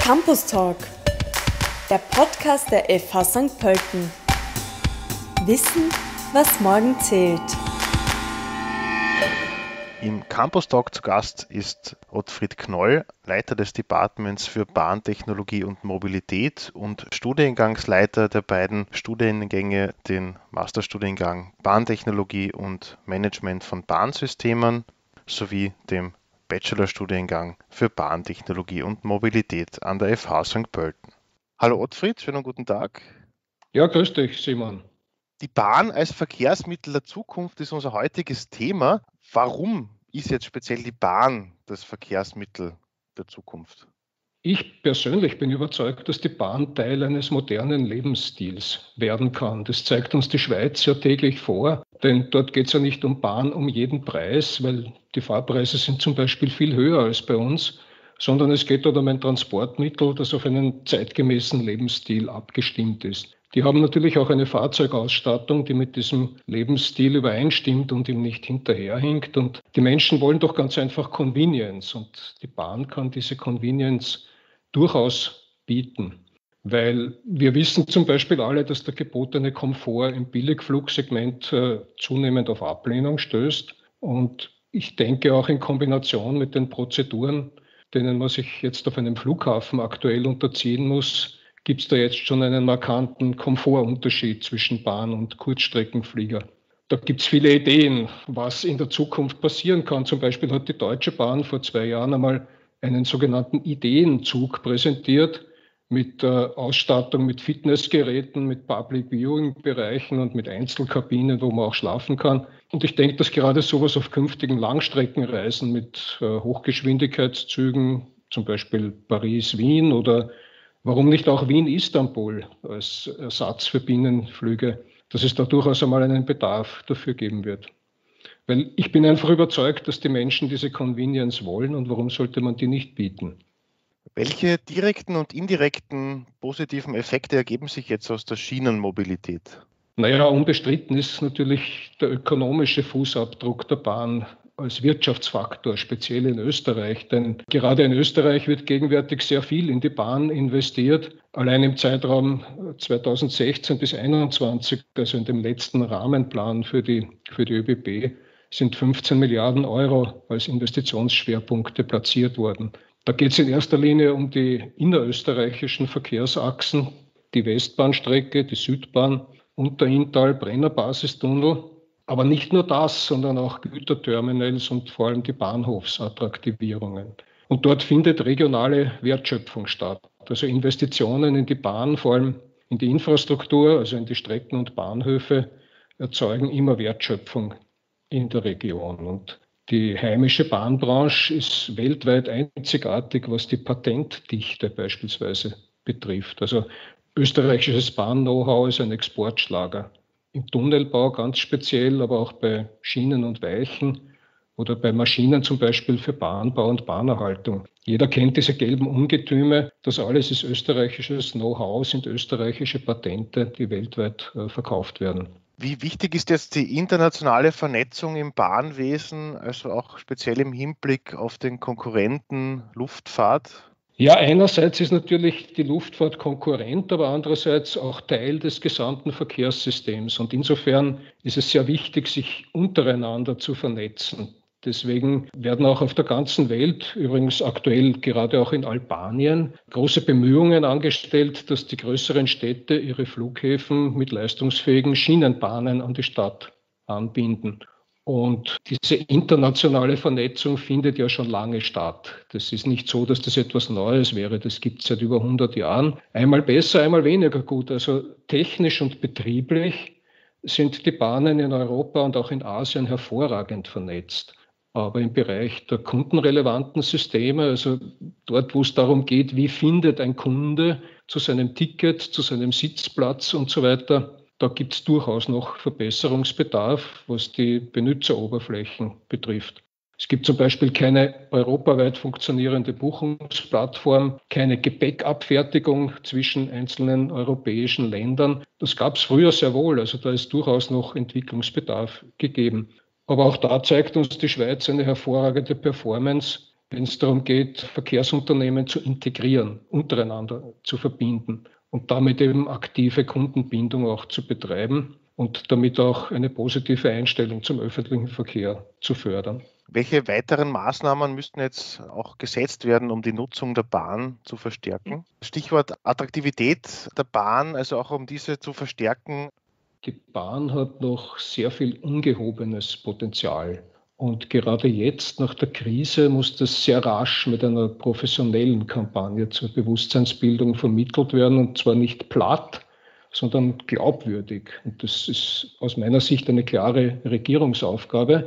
Campus Talk, der Podcast der FH St. Pölten. Wissen, was morgen zählt. Im Campus Talk zu Gast ist Ottfried Knoll, Leiter des Departments für Bahntechnologie und Mobilität und Studiengangsleiter der beiden Studiengänge, den Masterstudiengang Bahntechnologie und Management von Bahnsystemen sowie dem Bachelorstudiengang für Bahntechnologie und Mobilität an der FH St. Pölten. Hallo Ottfried, schönen guten Tag. Ja, grüß dich, Simon. Die Bahn als Verkehrsmittel der Zukunft ist unser heutiges Thema. Warum ist jetzt speziell die Bahn das Verkehrsmittel der Zukunft? Ich persönlich bin überzeugt, dass die Bahn Teil eines modernen Lebensstils werden kann. Das zeigt uns die Schweiz ja täglich vor, denn dort geht es ja nicht um Bahn um jeden Preis, weil die Fahrpreise sind zum Beispiel viel höher als bei uns, sondern es geht dort um ein Transportmittel, das auf einen zeitgemäßen Lebensstil abgestimmt ist. Die haben natürlich auch eine Fahrzeugausstattung, die mit diesem Lebensstil übereinstimmt und ihm nicht hinterherhinkt. Und die Menschen wollen doch ganz einfach Convenience. Und die Bahn kann diese Convenience durchaus bieten. Weil wir wissen zum Beispiel alle, dass der gebotene Komfort im Billigflugsegment zunehmend auf Ablehnung stößt. Und ich denke auch in Kombination mit den Prozeduren, denen man sich jetzt auf einem Flughafen aktuell unterziehen muss, gibt es da jetzt schon einen markanten Komfortunterschied zwischen Bahn- und Kurzstreckenflieger. Da gibt es viele Ideen, was in der Zukunft passieren kann. Zum Beispiel hat die Deutsche Bahn vor 2 Jahren einmal einen sogenannten Ideenzug präsentiert mit Ausstattung, mit Fitnessgeräten, mit Public Viewing-Bereichen und mit Einzelkabinen, wo man auch schlafen kann. Und ich denke, dass gerade sowas auf künftigen Langstreckenreisen mit Hochgeschwindigkeitszügen, zum Beispiel Paris-Wien oder warum nicht auch Wien-Istanbul als Ersatz für Binnenflüge, dass es da durchaus einmal einen Bedarf dafür geben wird. Weil ich bin einfach überzeugt, dass die Menschen diese Convenience wollen und warum sollte man die nicht bieten? Welche direkten und indirekten positiven Effekte ergeben sich jetzt aus der Schienenmobilität? Naja, unbestritten ist natürlich der ökonomische Fußabdruck der Bahn als Wirtschaftsfaktor, speziell in Österreich. Denn gerade in Österreich wird gegenwärtig sehr viel in die Bahn investiert. Allein im Zeitraum 2016 bis 2021, also in dem letzten Rahmenplan für die ÖBB, sind 15 Milliarden Euro als Investitionsschwerpunkte platziert worden. Da geht es in erster Linie um die innerösterreichischen Verkehrsachsen, die Westbahnstrecke, die Südbahn und der Inntal-Brenner-Basistunnel. Aber nicht nur das, sondern auch Güterterminals und vor allem die Bahnhofsattraktivierungen. Und dort findet regionale Wertschöpfung statt. Also Investitionen in die Bahn, vor allem in die Infrastruktur, also in die Strecken und Bahnhöfe, erzeugen immer Wertschöpfung in der Region. Und die heimische Bahnbranche ist weltweit einzigartig, was die Patentdichte beispielsweise betrifft. Also österreichisches Bahn-Know-how ist ein Exportschlager. Im Tunnelbau ganz speziell, aber auch bei Schienen und Weichen oder bei Maschinen zum Beispiel für Bahnbau und Bahnerhaltung. Jeder kennt diese gelben Ungetüme. Das alles ist österreichisches Know-how, sind österreichische Patente, die weltweit verkauft werden. Wie wichtig ist jetzt die internationale Vernetzung im Bahnwesen, also auch speziell im Hinblick auf den Konkurrenten Luftfahrt? Ja, einerseits ist natürlich die Luftfahrt Konkurrent, aber andererseits auch Teil des gesamten Verkehrssystems. Und insofern ist es sehr wichtig, sich untereinander zu vernetzen. Deswegen werden auch auf der ganzen Welt, übrigens aktuell gerade auch in Albanien, große Bemühungen angestellt, dass die größeren Städte ihre Flughäfen mit leistungsfähigen Schienenbahnen an die Stadt anbinden. Und diese internationale Vernetzung findet ja schon lange statt. Das ist nicht so, dass das etwas Neues wäre. Das gibt es seit über 100 Jahren. Einmal besser, einmal weniger gut. Also technisch und betrieblich sind die Bahnen in Europa und auch in Asien hervorragend vernetzt. Aber im Bereich der kundenrelevanten Systeme, also dort, wo es darum geht, wie findet ein Kunde zu seinem Ticket, zu seinem Sitzplatz und so weiter, da gibt es durchaus noch Verbesserungsbedarf, was die Benutzeroberflächen betrifft. Es gibt zum Beispiel keine europaweit funktionierende Buchungsplattform, keine Gepäckabfertigung zwischen einzelnen europäischen Ländern. Das gab es früher sehr wohl, also da ist durchaus noch Entwicklungsbedarf gegeben. Aber auch da zeigt uns die Schweiz eine hervorragende Performance, wenn es darum geht, Verkehrsunternehmen zu integrieren, untereinander zu verbinden und damit eben aktive Kundenbindung auch zu betreiben und damit auch eine positive Einstellung zum öffentlichen Verkehr zu fördern. Welche weiteren Maßnahmen müssten jetzt auch gesetzt werden, um die Nutzung der Bahn zu verstärken? Stichwort Attraktivität der Bahn, also auch um diese zu verstärken. Die Bahn hat noch sehr viel ungehobenes Potenzial. Und gerade jetzt, nach der Krise, muss das sehr rasch mit einer professionellen Kampagne zur Bewusstseinsbildung vermittelt werden. Und zwar nicht platt, sondern glaubwürdig. Und das ist aus meiner Sicht eine klare Regierungsaufgabe.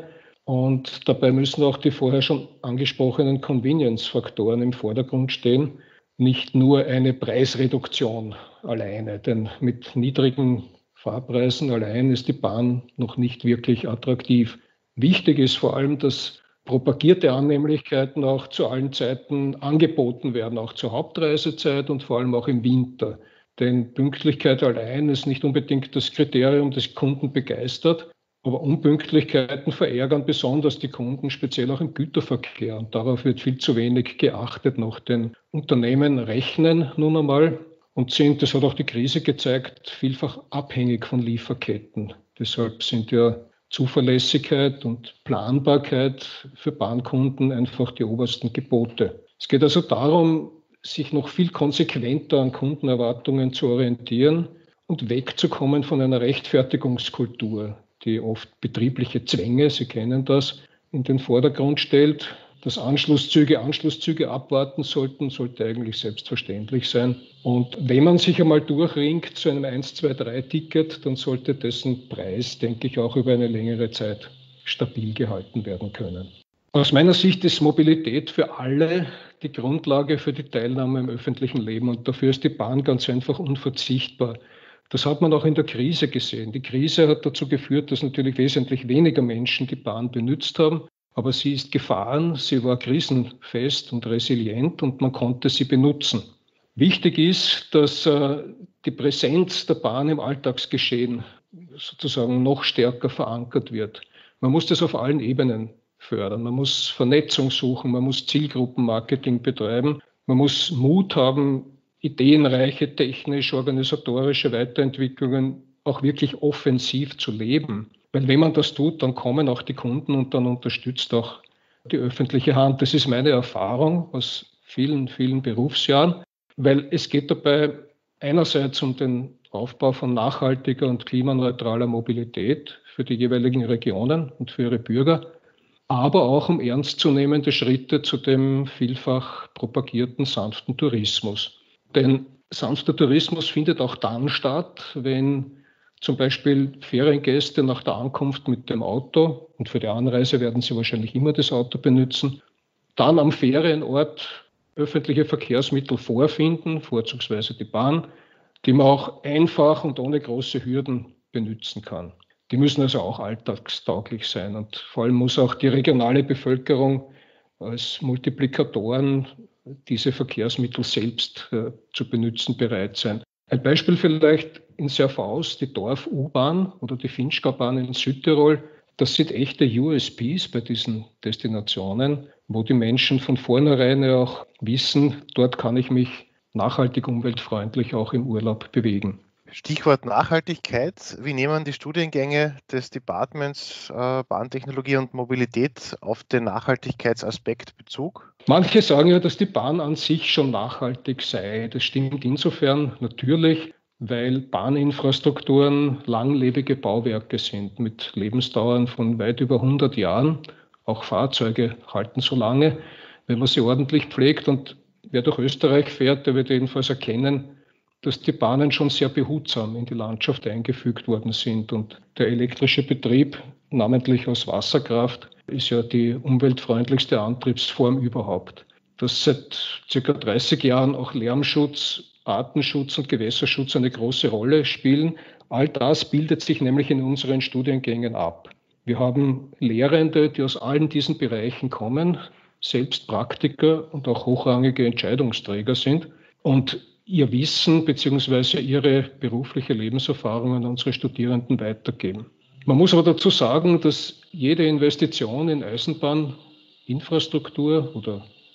Und dabei müssen auch die vorher schon angesprochenen Convenience-Faktoren im Vordergrund stehen. Nicht nur eine Preisreduktion alleine, denn mit niedrigen Fahrpreisen allein ist die Bahn noch nicht wirklich attraktiv. Wichtig ist vor allem, dass propagierte Annehmlichkeiten auch zu allen Zeiten angeboten werden, auch zur Hauptreisezeit und vor allem auch im Winter. Denn Pünktlichkeit allein ist nicht unbedingt das Kriterium, das Kunden begeistert. Aber Unpünktlichkeiten verärgern besonders die Kunden, speziell auch im Güterverkehr. Und darauf wird viel zu wenig geachtet noch. Denn Unternehmen rechnen nun einmal und sind, das hat auch die Krise gezeigt, vielfach abhängig von Lieferketten. Deshalb sind ja Zuverlässigkeit und Planbarkeit für Bahnkunden einfach die obersten Gebote. Es geht also darum, sich noch viel konsequenter an Kundenerwartungen zu orientieren und wegzukommen von einer Rechtfertigungskultur, die oft betriebliche Zwänge, Sie kennen das, in den Vordergrund stellt. Dass Anschlusszüge abwarten sollten, sollte eigentlich selbstverständlich sein. Und wenn man sich einmal durchringt zu einem 1-2-3-Ticket, dann sollte dessen Preis, denke ich, auch über eine längere Zeit stabil gehalten werden können. Aus meiner Sicht ist Mobilität für alle die Grundlage für die Teilnahme im öffentlichen Leben und dafür ist die Bahn ganz einfach unverzichtbar. Das hat man auch in der Krise gesehen. Die Krise hat dazu geführt, dass natürlich wesentlich weniger Menschen die Bahn benutzt haben. Aber sie ist gefahren, sie war krisenfest und resilient und man konnte sie benutzen. Wichtig ist, dass die Präsenz der Bahn im Alltagsgeschehen sozusagen noch stärker verankert wird. Man muss das auf allen Ebenen fördern. Man muss Vernetzung suchen, man muss Zielgruppenmarketing betreiben, man muss Mut haben, ideenreiche technisch-organisatorische Weiterentwicklungen auch wirklich offensiv zu leben. Weil wenn man das tut, dann kommen auch die Kunden und dann unterstützt auch die öffentliche Hand. Das ist meine Erfahrung aus vielen, vielen Berufsjahren, weil es geht dabei einerseits um den Aufbau von nachhaltiger und klimaneutraler Mobilität für die jeweiligen Regionen und für ihre Bürger, aber auch um ernstzunehmende Schritte zu dem vielfach propagierten sanften Tourismus. Denn sanfter Tourismus findet auch dann statt, wenn zum Beispiel Feriengäste nach der Ankunft mit dem Auto, und für die Anreise werden sie wahrscheinlich immer das Auto benutzen, dann am Ferienort öffentliche Verkehrsmittel vorfinden, vorzugsweise die Bahn, die man auch einfach und ohne große Hürden benutzen kann. Die müssen also auch alltagstauglich sein und vor allem muss auch die regionale Bevölkerung als Multiplikatoren diese Verkehrsmittel selbst zu benutzen bereit sein. Ein Beispiel vielleicht in Serfaus, die Dorf-U-Bahn oder die Finchgau-Bahn in Südtirol. Das sind echte USPs bei diesen Destinationen, wo die Menschen von vornherein auch wissen, dort kann ich mich nachhaltig, umweltfreundlich auch im Urlaub bewegen. Stichwort Nachhaltigkeit. Wie nehmen die Studiengänge des Departments Bahntechnologie und Mobilität auf den Nachhaltigkeitsaspekt Bezug? Manche sagen ja, dass die Bahn an sich schon nachhaltig sei. Das stimmt insofern natürlich, weil Bahninfrastrukturen langlebige Bauwerke sind mit Lebensdauern von weit über 100 Jahren. Auch Fahrzeuge halten so lange, wenn man sie ordentlich pflegt. Und wer durch Österreich fährt, der wird jedenfalls erkennen, dass die Bahnen schon sehr behutsam in die Landschaft eingefügt worden sind. Und der elektrische Betrieb, namentlich aus Wasserkraft, ist ja die umweltfreundlichste Antriebsform überhaupt. Dass seit ca. 30 Jahren auch Lärmschutz, Artenschutz und Gewässerschutz eine große Rolle spielen, all das bildet sich nämlich in unseren Studiengängen ab. Wir haben Lehrende, die aus allen diesen Bereichen kommen, selbst Praktiker und auch hochrangige Entscheidungsträger sind und ihr Wissen bzw. ihre berufliche Lebenserfahrung an unsere Studierenden weitergeben. Man muss aber dazu sagen, dass jede Investition in Eisenbahninfrastruktur oder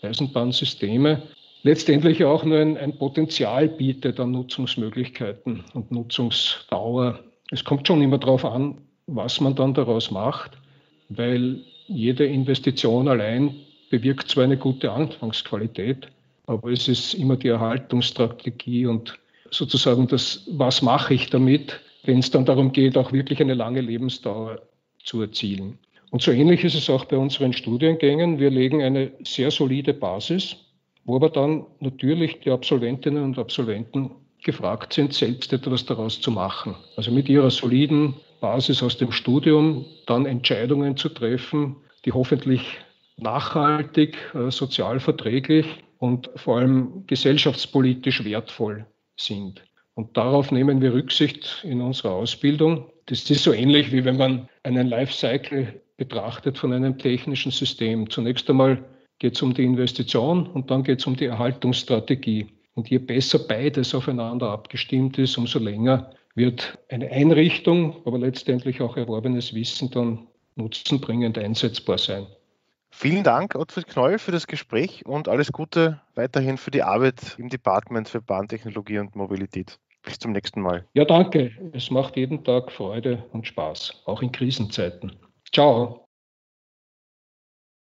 Eisenbahnsysteme letztendlich auch nur ein Potenzial bietet an Nutzungsmöglichkeiten und Nutzungsdauer. Es kommt schon immer darauf an, was man dann daraus macht, weil jede Investition allein bewirkt zwar eine gute Anfangsqualität, aber es ist immer die Erhaltungsstrategie und sozusagen das, was mache ich damit, wenn es dann darum geht, auch wirklich eine lange Lebensdauer zu erzielen. Und so ähnlich ist es auch bei unseren Studiengängen. Wir legen eine sehr solide Basis, wo aber dann natürlich die Absolventinnen und Absolventen gefragt sind, selbst etwas daraus zu machen. Also mit ihrer soliden Basis aus dem Studium dann Entscheidungen zu treffen, die hoffentlich nachhaltig, sozial verträglich und vor allem gesellschaftspolitisch wertvoll sind. Und darauf nehmen wir Rücksicht in unserer Ausbildung. Das ist so ähnlich, wie wenn man einen Lifecycle betrachtet von einem technischen System. Zunächst einmal geht es um die Investition und dann geht es um die Erhaltungsstrategie. Und je besser beides aufeinander abgestimmt ist, umso länger wird eine Einrichtung, aber letztendlich auch erworbenes Wissen dann nutzenbringend einsetzbar sein. Vielen Dank, Ottfried Knoll, für das Gespräch und alles Gute weiterhin für die Arbeit im Department für Bahntechnologie und Mobilität. Bis zum nächsten Mal. Ja, danke. Es macht jeden Tag Freude und Spaß, auch in Krisenzeiten. Ciao.